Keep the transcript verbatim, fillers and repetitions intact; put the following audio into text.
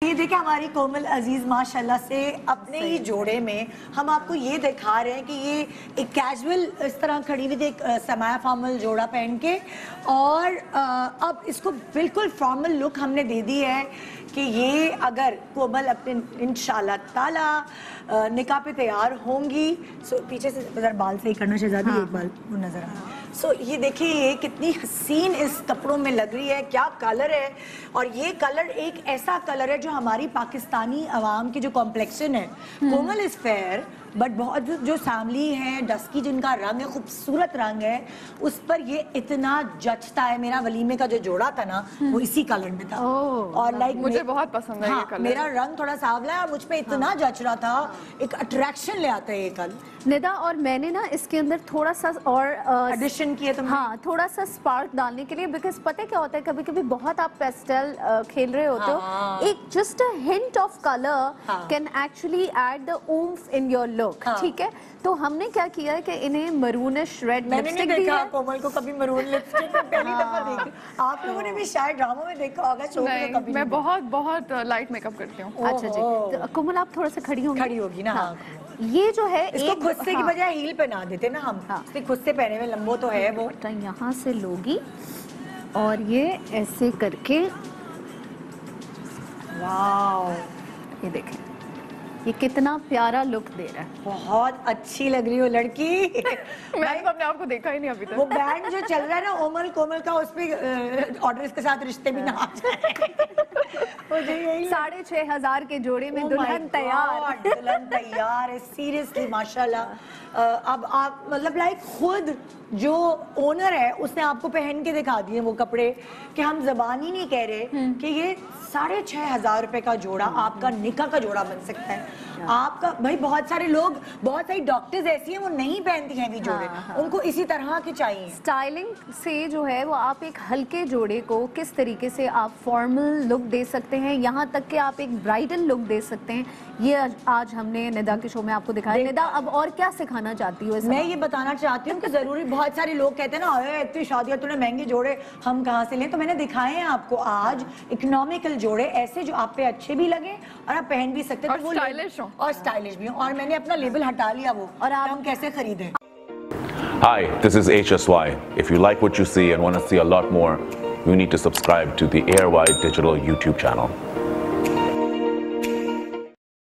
ये देखिए हमारी कोमल अजीज माशाल्लाह से अपने ही जोड़े में हम आपको ये दिखा रहे हैं कि ये एक कैजुअल इस तरह खड़ी हुई एक समाया फॉर्मल जोड़ा पहन के, और आ, अब इसको बिल्कुल फॉर्मल लुक हमने दे दी है कि ये अगर कोमल अपने इंशाल्लाह ताला निकाह पे तैयार होंगी। सो पीछे से जरा बाल सही करना शहजादी, हाँ, एक बाल वो नजर आ रहा है। सो so, ये देखिए ये कितनी हसीन इस कपड़ों में लग रही है, क्या कलर है। और ये कलर एक ऐसा कलर है जो हमारी पाकिस्तानी अवाम की जो कॉम्प्लेक्शन है, कोमल इज फेयर बट बहुत जो सैमली है डस्की जिनका रंग है, खूबसूरत रंग है, उस पर ये इतना जचता है। मेरा वलीमे का जो जोड़ा था ना वो इसी कलर में था, और लाइक मुझे बहुत पसंद है, हाँ, ये कलर। मेरा रंग थोड़ा सावला है और मुझ पे इतना हाँ, जच रहा था, एक अट्रैक्शन ले आता है ये कलर। निदा, और मैंने ना इसके अंदर थोड़ा सा और एडिशन किया तुमने? हाँ, थोड़ा सा स्पार्क डालने के लिए, बिकॉज पता है क्या होता है, कभी कभी बहुत आप पेस्टल खेल रहे होते हो, हाँ, एक just a hint of colour can actually add the oomph in your look, ठीक है। तो हमने क्या किया है कि इन्हें मरूनिश रेड लिपस्टिक दी है। कोमल को कभी मरून लिपस्टिक में पहली दफा देखी। आप लोगों ने भी शायद ड्रामा में देखा होगा, शो में कभी मैं बहुत बहुत लाइट मेकअप करती हूँ। अच्छा जी, तो कोमल आप थोड़ा सा खड़ी होंगी, खड़ी होगी ना। हाँ। ये जो है इसको खुद से की बजाय हील पहना देते ना हम, हाँ, खुद से पहने में लंबो तो है वो। यहाँ से लोगी और ये ऐसे करके, वाओ, ये देखें ये कितना प्यारा लुक दे रहा है। बहुत अच्छी लग रही हो लड़की। मैंने तो अपने आप को देखा ही नहीं अभी तक। वो बैंड जो चल रहा है ना ओमल कोमल का, उस पे ऑर्डर इसके साथ रिश्ते भी ना आ जाए। साढ़े छह हजार के जोड़े में दुल्हन तैयार, दुल्हन तैयार है सीरियसली माशाल्लाह। अब आप मतलब लाइक खुद जो ओनर है उसने आपको पहन के दिखा दिए वो कपड़े कि हम जबान ही नहीं कह रहे कि ये साढ़े छह हजार रुपए का जोड़ा आपका निकाह का जोड़ा बन सकता है। आपका भाई बहुत सारे लोग, बहुत सारी डॉक्टर्स ऐसी हैं वो नहीं पहनती हैं भी जोड़े, हाँ, हाँ, उनको इसी तरह के चाहिए। स्टाइलिंग से जो है वो आप एक हल्के जोड़े को किस तरीके से आप फॉर्मल लुक दे सकते हैं, यहाँ तक कि आप एक ब्राइडल लुक दे सकते हैं, ये आज हमने निदा के शो में आपको दिखाया। निदा, अब और क्या सिखाना चाहती हो? मैं ये बताना चाहती हूँ कि जरूरी बहुत सारे लोग कहते हैं ना अरे इतनी शादियां तूने महंगे जोड़े हम कहाँ से लें, तो मैंने दिखाए हैं आपको आज इकोनॉमिकल जोड़े, ऐसे जो आप पे अच्छे भी लगे और आप पहन भी सकते हैं, और स्टाइलिश हो और स्टाइलिश भी हो। और मैंने अपना लेबल हटा लिया वो, और आप हम कैसे खरीदें। Hi, this is H S Y. If you like what you see and want to see a lot more, you need to subscribe to the Airwide Digital YouTube channel.